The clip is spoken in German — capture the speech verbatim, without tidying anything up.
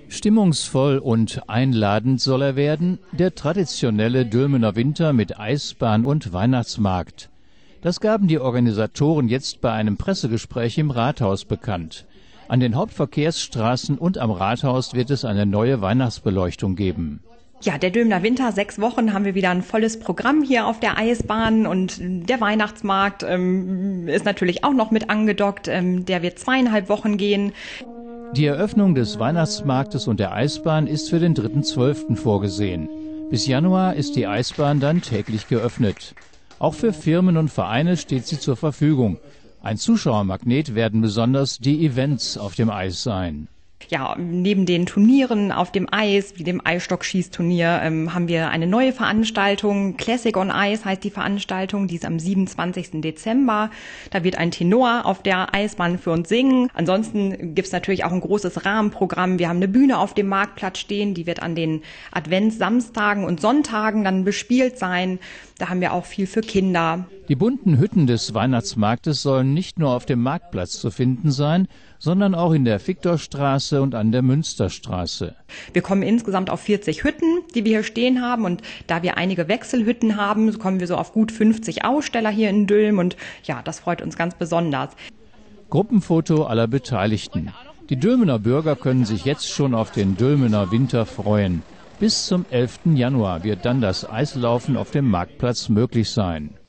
Stimmungsvoll und einladend soll er werden, der traditionelle Dülmener Winter mit Eisbahn und Weihnachtsmarkt. Das gaben die Organisatoren jetzt bei einem Pressegespräch im Rathaus bekannt. An den Hauptverkehrsstraßen und am Rathaus wird es eine neue Weihnachtsbeleuchtung geben. Ja, der Dülmener Winter, sechs Wochen haben wir wieder ein volles Programm hier auf der Eisbahn und der Weihnachtsmarkt ähm, ist natürlich auch noch mit angedockt. Ähm, der wird zweieinhalb Wochen gehen. Die Eröffnung des Weihnachtsmarktes und der Eisbahn ist für den dritten zwölften vorgesehen. Bis Januar ist die Eisbahn dann täglich geöffnet. Auch für Firmen und Vereine steht sie zur Verfügung. Ein Zuschauermagnet werden besonders die Events auf dem Eis sein. Ja, neben den Turnieren auf dem Eis, wie dem Eisstockschießturnier, ähm, haben wir eine neue Veranstaltung. Classic on Ice heißt die Veranstaltung, die ist am siebenundzwanzigsten Dezember. Da wird ein Tenor auf der Eisbahn für uns singen. Ansonsten gibt's natürlich auch ein großes Rahmenprogramm. Wir haben eine Bühne auf dem Marktplatz stehen, die wird an den Adventssamstagen und Sonntagen dann bespielt sein. Da haben wir auch viel für Kinder. Die bunten Hütten des Weihnachtsmarktes sollen nicht nur auf dem Marktplatz zu finden sein, sondern auch in der Viktorstraße und an der Münsterstraße. Wir kommen insgesamt auf vierzig Hütten, die wir hier stehen haben. Und da wir einige Wechselhütten haben, kommen wir so auf gut fünfzig Aussteller hier in Dülmen. Und ja, das freut uns ganz besonders. Gruppenfoto aller Beteiligten. Die Dülmener Bürger können sich jetzt schon auf den Dülmener Winter freuen. Bis zum elften Januar wird dann das Eislaufen auf dem Marktplatz möglich sein.